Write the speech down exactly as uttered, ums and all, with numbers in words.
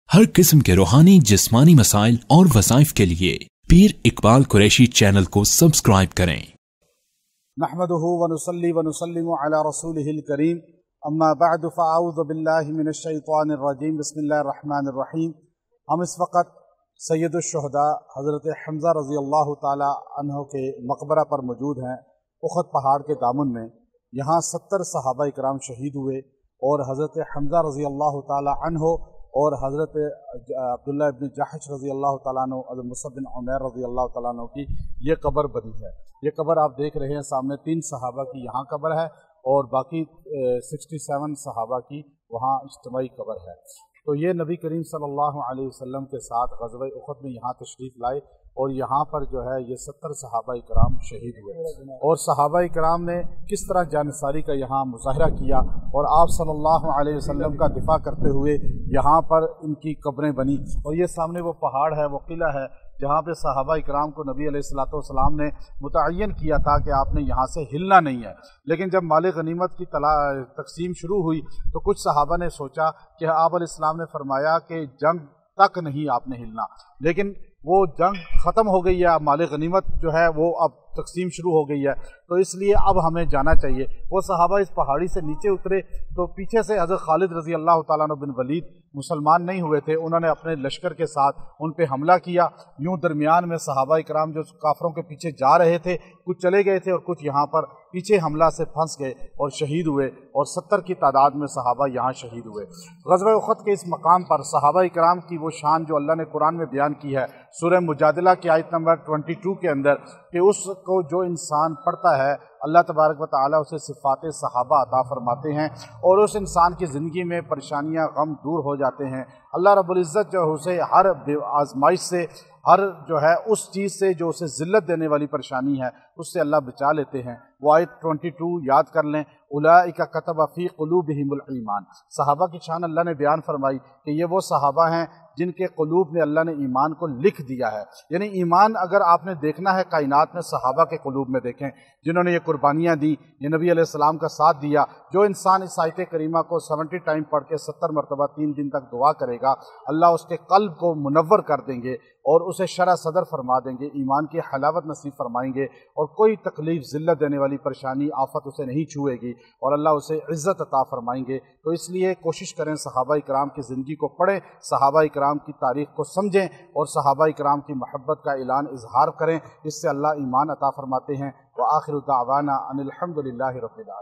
हर किस्म के रूहानी जिस्मानी मसाइल और वज़ाइफ के लिए पीर इकबाल कुरैशी चैनल को सब्सक्राइब करें। नहमदुहु व नुसल्ली व नुसल्लिमु अला रसूलिहिल करीम, अम्मा बअद फ़अऊज़ु बिल्लाहि मिनश शैतानिर रजीम, बिस्मिल्लाहिर रहमानिर रहीम। हम इस वक्त सैयदुश्शुहदा हज़रत हमज़ा रज़ी अल्लाह ताला अन्हु के मकबरा पर मौजूद हैं। उखद पहाड़ के दामन में यहाँ सत्तर सहाबा इकराम शहीद हुए और हज़रत हमज़ा रज़ी अल्लाह ताला अन्हु और हज़रत अब्दुल्ला इब्न जहश रज़ी अल्लाह ताला अन्हु, हज़रत मुसअब बिन उमैर रज़ी अल्लाह ताला अन्हु की ये कब्र बनी है। ये कब्र आप देख रहे हैं सामने, तीन सहाबा की यहाँ कब्र है और बाकी सिक्सटी सेवन सहाबा की वहाँ इज्तिमाई कब्र है। तो ये नबी करीम सल्लल्लाहु अलैहि वसल्लम के साथ ग़ज़वा उहद में यहाँ तशरीफ़ लाए और यहाँ पर जो है ये सत्तर सहाबा इकराम शहीद हुए और सहाबा इकराम ने किस तरह जानिसारी का यहाँ मुज़ाहरा किया और आप सल्लल्लाहु अलैहि वसल्लम का दिफा करते हुए यहाँ पर इनकी कब्रें बनी। और ये सामने वो पहाड़ है, वो किला है जहाँ पे सहाबा इकराम को नबी अलैहिस्सलातु वस्सलाम ने मुतअय्यन किया था कि आपने यहाँ से हिलना नहीं है। लेकिन जब माल गनीमत की तला तकसीम शुरू हुई तो कुछ सहाबा ने सोचा कि आप अलैहिस्सलाम ने फरमाया कि जंग तक नहीं आपने हिलना, लेकिन वो जंग ख़त्म हो गई है, अब माल गनीमत जो है वो अब तकसीम शुरू हो गई है, तो इसलिए अब हमें जाना चाहिए। वो सहाबा इस पहाड़ी से नीचे उतरे तो पीछे से हज़रत खालिद रज़ी अल्लाह ताला अन्हु बिन वलीद मुसलमान नहीं हुए थे, उन्होंने अपने लश्कर के साथ उन पे हमला किया। यूं दरमियान में सहाबा इकराम जो काफरों के पीछे जा रहे थे, कुछ चले गए थे और कुछ यहाँ पर पीछे हमला से फंस गए और शहीद हुए और सत्तर की तादाद में सहाबा यहाँ शहीद हुए। ग़ज़वा उहद के इस मकाम पर सहाबा इकराम की वो शान जो अल्लाह ने कुरान में बयान की है सूरह मुजादिला की आयत नंबर बाईस के अंदर, कि उसको जो इंसान पढ़ता है अल्लाह तबारक व तआला उसे सिफ़ात सहाबा अता फरमाते हैं और उस इंसान की ज़िंदगी में परेशानियां गम दूर हो जाते हैं। अल्लाह रब्बुल इज़्ज़त जो है उसे हर आजमाइश से, हर जो है उस चीज़ से जो उसे ज़िल्लत देने वाली परेशानी है उससे अल्लाह बचा लेते हैं। वो आयत बाईस याद कर लें, उलाइका कतब फ़ी क़ुलूबिहिमुल ईमान। सहाबा की शान अल्लाह ने बयान फरमाई कि ये वो सहाबा हैं जिनके क़ुलूब में अल्लाह ने ईमान को लिख दिया है। यानी ईमान अगर आपने देखना है कायनात में, सहाबा के क़ुलूब में देखें जिन्होंने ये कुर्बानियाँ दी, ये नबी अलैहिस्सलाम का साथ दिया। जो इंसान इस आयत करीमा को सत्तर टाइम पढ़ के सत्तर मरतबा तीन दिन तक दुआ करेगा, अल्लाह उसके कल्ब को मुनव्वर कर देंगे और उसे शरह सदर फरमा देंगे, ईमान की हलावत नसीब फरमाएंगे और कोई तकलीफ़ ज़िल्लत देने वाली परेशानी आफत उसे नहीं छुएगी और अल्लाह उसे इज़्ज़त अता फरमाएंगे। तो इसलिए कोशिश करें सहाबा इकराम की ज़िंदगी को पढ़ें, सहाबा इकराम की तारीख़ को समझें और सहाबा इकराम की मोहब्बत का ऐलान इजहार करें। इससे अल्लाह ईमान अता फरमाते हैं। व आखिरु दावाना अनिल हम्दुलिल्लाहि रब्बिल आलमीन।